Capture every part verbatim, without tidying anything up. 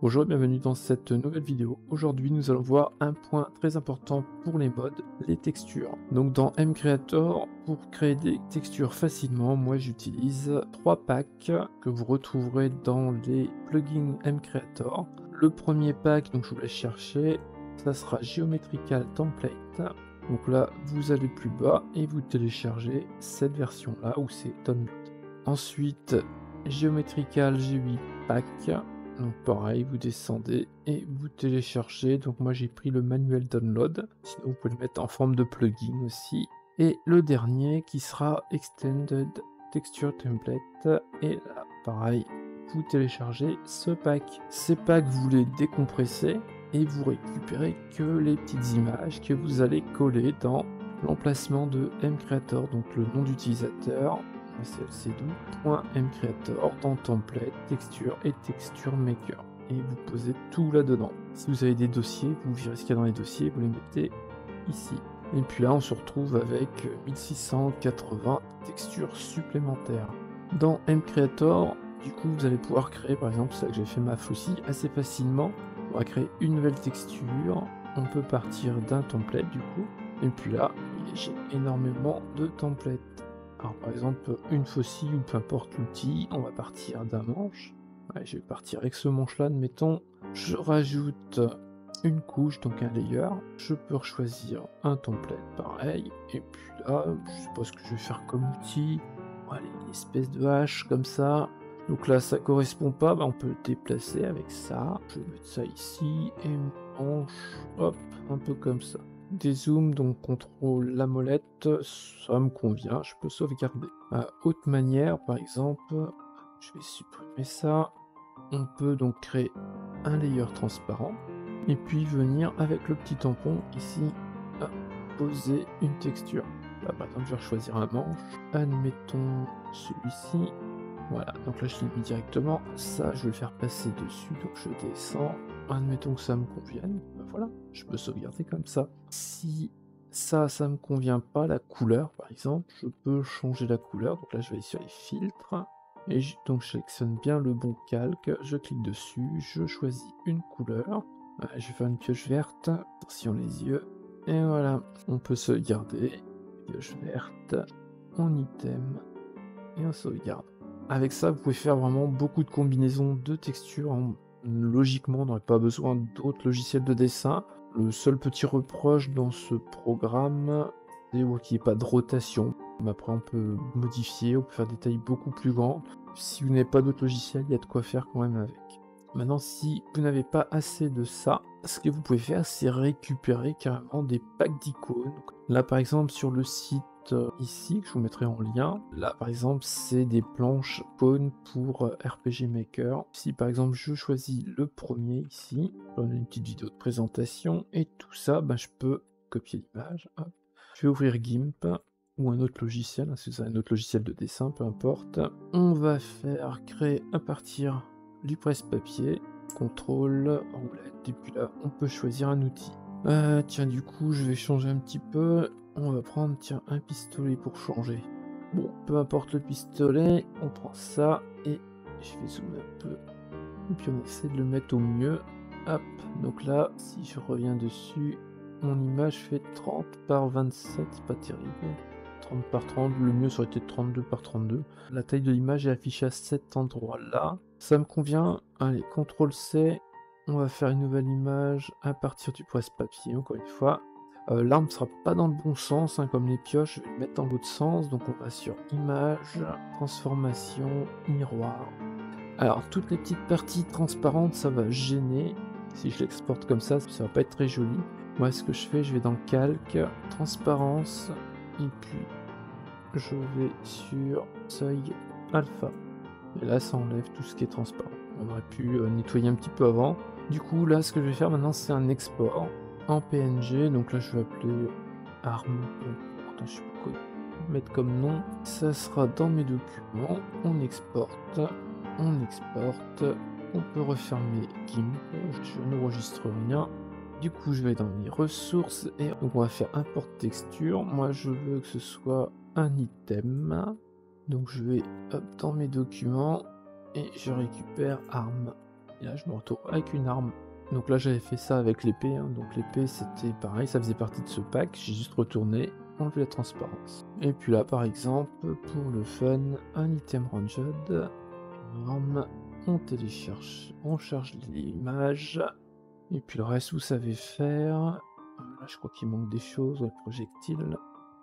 Bonjour et bienvenue dans cette nouvelle vidéo. Aujourd'hui nous allons voir un point très important pour les mods, les textures. Donc dans mCreator, pour créer des textures facilement, moi j'utilise trois packs que vous retrouverez dans les plugins mCreator. Le premier pack, donc je vous laisse chercher, ça sera Geometrical Template. Donc là vous allez plus bas et vous téléchargez cette version là où c'est Download. Ensuite Geometrical G huit Pack. Donc pareil, vous descendez et vous téléchargez. Donc moi j'ai pris le manuel download, sinon vous pouvez le mettre en forme de plugin aussi. Et le dernier qui sera Extended Texture Template. Et là, pareil, vous téléchargez ce pack. Ces packs, vous les décompressez et vous récupérez que les petites images que vous allez coller dans l'emplacement de mCreator, donc le nom d'utilisateur. C'est lcdo.mcreator dans template, texture et texture maker. Et vous posez tout là-dedans. Si vous avez des dossiers, vous virez ce qu'il y a dans les dossiers, vous les mettez ici. Et puis là, on se retrouve avec mille six cent quatre-vingts textures supplémentaires. Dans mCreator, du coup, vous allez pouvoir créer, par exemple, c'est là que j'ai fait ma faucille assez facilement. On va créer une nouvelle texture. On peut partir d'un template, du coup. Et puis là, j'ai énormément de templates. Alors par exemple, une faucille ou peu importe l'outil, on va partir d'un manche. Ouais, je vais partir avec ce manche-là, admettons. Je rajoute une couche, donc un layer. Je peux choisir un template, pareil. Et puis là, je sais pas ce que je vais faire comme outil. Allez, une espèce de hache comme ça. Donc là, ça correspond pas, bah, on peut le déplacer avec ça. Je vais mettre ça ici et une manche, hop, un peu comme ça. Dézoom, donc contrôle la molette, ça me convient, je peux sauvegarder. À haute manière, par exemple, je vais supprimer ça. On peut donc créer un layer transparent et puis venir avec le petit tampon ici à poser une texture. Là par exemple, je vais choisir un manche, admettons celui-ci. Voilà, donc là je l'ai mis directement, ça je vais le faire passer dessus, donc je descends, admettons que ça me convienne, ben voilà, je peux sauvegarder comme ça. Si ça, ça me convient pas, la couleur par exemple, je peux changer la couleur, donc là je vais aller sur les filtres, et je, donc je sélectionne bien le bon calque, je clique dessus, je choisis une couleur, voilà, je vais faire une pioche verte, attention les yeux, et voilà, on peut sauvegarder, pioche verte, en item, et on sauvegarde. Avec ça, vous pouvez faire vraiment beaucoup de combinaisons de textures. Logiquement, on n'aurait pas besoin d'autres logiciels de dessin. Le seul petit reproche dans ce programme, c'est qu'il n'y ait pas de rotation. Mais après, on peut modifier, on peut faire des tailles beaucoup plus grandes. Si vous n'avez pas d'autres logiciels, il y a de quoi faire quand même avec. Maintenant, si vous n'avez pas assez de ça, ce que vous pouvez faire, c'est récupérer carrément des packs d'icônes. Là, par exemple, sur le site ici, que je vous mettrai en lien, là, par exemple, c'est des planches icônes pour R P G Maker. Si, par exemple, je choisis le premier ici, j'en ai une petite vidéo de présentation, et tout ça, ben, je peux copier l'image. Je vais ouvrir GIMP, ou un autre logiciel, hein, si c'est un autre logiciel de dessin, peu importe. On va faire créer à partir du presse-papier, contrôle, roulette, et puis là, on peut choisir un outil. Euh, tiens, du coup, je vais changer un petit peu. On va prendre, tiens, un pistolet pour changer. Bon, peu importe le pistolet, on prend ça, et je vais zoomer un peu. Et puis on essaie de le mettre au mieux. Hop, donc là, si je reviens dessus, mon image fait trente par vingt-sept, c'est pas terrible. trente par trente, le mieux ça aurait été trente-deux par trente-deux. La taille de l'image est affichée à cet endroit-là. Ça me convient. Allez, contrôle C. On va faire une nouvelle image à partir du presse-papier, encore une fois. Euh, L'arme ne sera pas dans le bon sens, hein, comme les pioches, je vais le mettre dans l'autre sens. Donc on va sur Image, Transformation, Miroir. Alors, toutes les petites parties transparentes, ça va gêner. Si je l'exporte comme ça, ça va pas être très joli. Moi, ce que je fais, je vais dans Calque, Transparence, et puis je vais sur Seuil Alpha. Et là, ça enlève tout ce qui est transparent. On aurait pu euh, nettoyer un petit peu avant. Du coup, là, ce que je vais faire maintenant, c'est un export en P N G. Donc là, je vais appeler arme. Attends, je sais pas quoi mettre comme nom. Ça sera dans mes documents. On exporte. On exporte. On peut refermer GIMP. Je n'enregistre rien. Du coup, je vais dans mes ressources et donc on va faire import texture. Moi, je veux que ce soit un item. Donc je vais hop, dans mes documents et je récupère arme. Et là je me retrouve avec une arme. Donc là j'avais fait ça avec l'épée, hein. Donc l'épée c'était pareil, ça faisait partie de ce pack, j'ai juste retourné, enlevé la transparence. Et puis là par exemple, pour le fun, un item ranged, arme, on télécharge, on charge l'image, et puis le reste vous savez faire. Là je crois qu'il manque des choses, le projectile.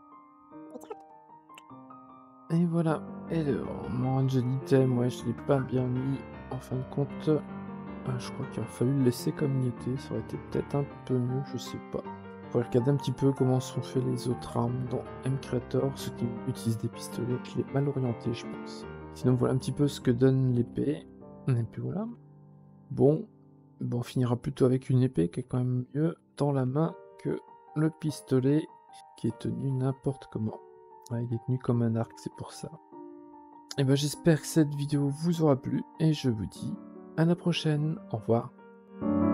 Et voilà, et le, mon ranged item, ouais je l'ai pas bien mis, en fin de compte. Ah, je crois qu'il aurait fallu le laisser comme il était, ça aurait été peut-être un peu mieux, je sais pas. Faut regarder un petit peu comment sont faits les autres armes dans M-Creator, ceux qui utilisent des pistolets, je l'ai mal orienté je pense. Sinon voilà un petit peu ce que donne l'épée, et puis voilà. Bon, bon, on finira plutôt avec une épée qui est quand même mieux dans la main que le pistolet qui est tenu n'importe comment. Ouais, il est tenu comme un arc, c'est pour ça. Et ben j'espère que cette vidéo vous aura plu, et je vous dis à la prochaine, au revoir.